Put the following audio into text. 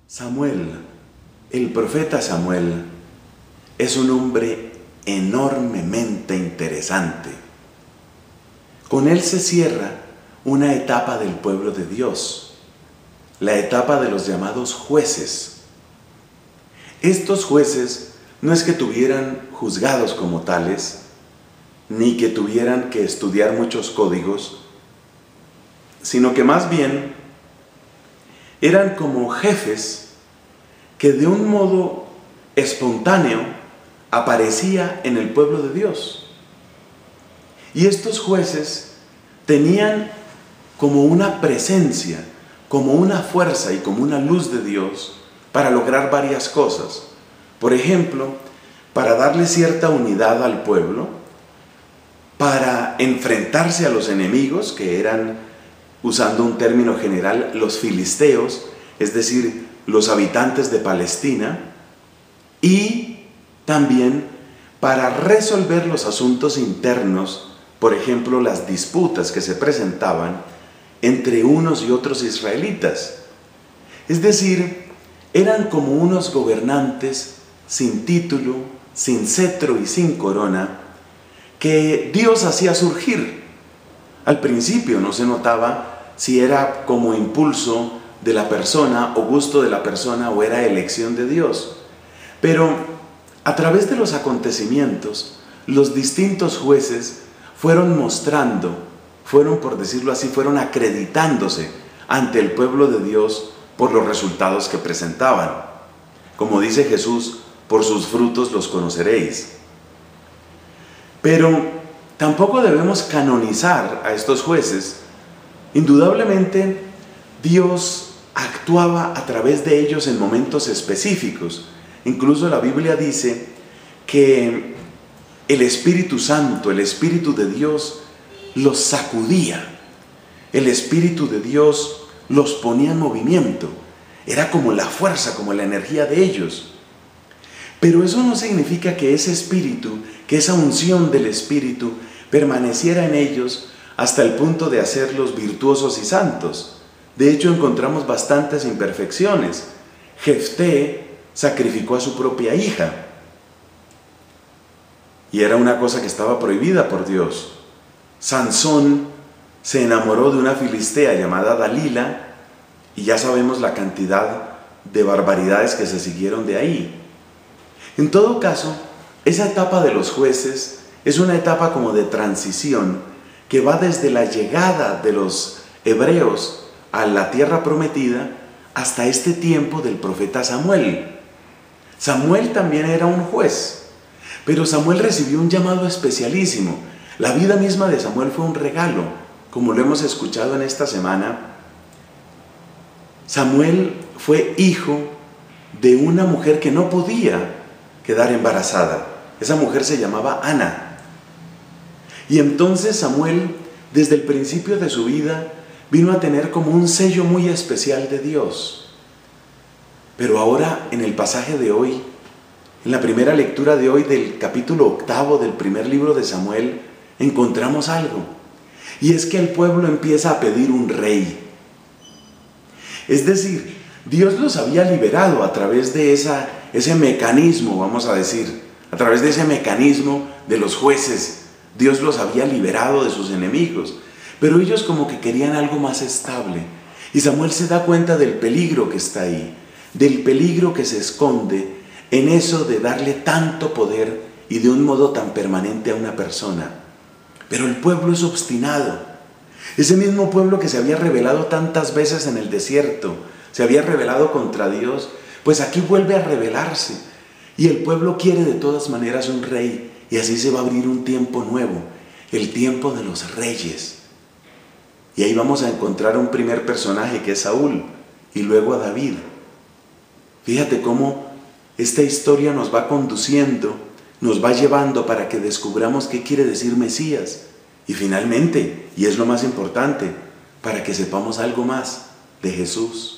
Samuel, el profeta Samuel, es un hombre enormemente interesante. Con él se cierra una etapa del pueblo de Dios, la etapa de los llamados jueces. Estos jueces no es que tuvieran juzgados como tales, ni que tuvieran que estudiar muchos códigos, sino que más bien eran como jefes que de un modo espontáneo aparecía en el pueblo de Dios. Y estos jueces tenían como una presencia, como una fuerza y como una luz de Dios para lograr varias cosas. Por ejemplo, para darle cierta unidad al pueblo, para enfrentarse a los enemigos, que eran, usando un término general, los filisteos, es decir, los habitantes de Palestina, y también para resolver los asuntos internos, por ejemplo, las disputas que se presentaban entre unos y otros israelitas. Es decir, eran como unos gobernantes sin título, sin cetro y sin corona, que Dios hacía surgir. Al principio no se notaba si era como impulso de la persona o gusto de la persona o era elección de Dios. Pero a través de los acontecimientos, los distintos jueces fueron mostrando, por decirlo así, fueron acreditándose ante el pueblo de Dios por los resultados que presentaban. Como dice Jesús, por sus frutos los conoceréis. Pero tampoco debemos canonizar a estos jueces. Indudablemente, Dios actuaba a través de ellos en momentos específicos. Incluso la Biblia dice que el Espíritu Santo, el Espíritu de Dios, los sacudía. El Espíritu de Dios los ponía en movimiento. Era como la fuerza, como la energía de ellos. Pero eso no significa que ese espíritu, que esa unción del Espíritu permaneciera en ellos hasta el punto de hacerlos virtuosos y santos. De hecho, encontramos bastantes imperfecciones. Jefté sacrificó a su propia hija, y era una cosa que estaba prohibida por Dios. Sansón se enamoró de una filistea llamada Dalila, y ya sabemos la cantidad de barbaridades que se siguieron de ahí. En todo caso, esa etapa de los jueces es una etapa como de transición que va desde la llegada de los hebreos a la tierra prometida hasta este tiempo del profeta Samuel. Samuel también era un juez, pero Samuel recibió un llamado especialísimo. La vida misma de Samuel fue un regalo, como lo hemos escuchado en esta semana. Samuel fue hijo de una mujer que no podía quedar embarazada. Esa mujer se llamaba Ana. Y entonces Samuel, desde el principio de su vida, vino a tener como un sello muy especial de Dios. Pero ahora, en el pasaje de hoy, en la primera lectura de hoy del capítulo 8 del primer libro de Samuel, encontramos algo. Y es que el pueblo empieza a pedir un rey. Es decir, Dios los había liberado a través de ese mecanismo, vamos a decir, a través de ese mecanismo de los jueces. Dios los había liberado de sus enemigos, pero ellos como que querían algo más estable. Y Samuel se da cuenta del peligro que está ahí, del peligro que se esconde en eso de darle tanto poder y de un modo tan permanente a una persona. Pero el pueblo es obstinado. Ese mismo pueblo que se había rebelado tantas veces en el desierto, se había rebelado contra Dios, pues aquí vuelve a rebelarse. Y el pueblo quiere de todas maneras un rey, y así se va a abrir un tiempo nuevo, el tiempo de los reyes. Y ahí vamos a encontrar un primer personaje que es Saúl, y luego a David. Fíjate cómo esta historia nos va conduciendo, nos va llevando para que descubramos qué quiere decir Mesías. Y finalmente, y es lo más importante, para que sepamos algo más de Jesús.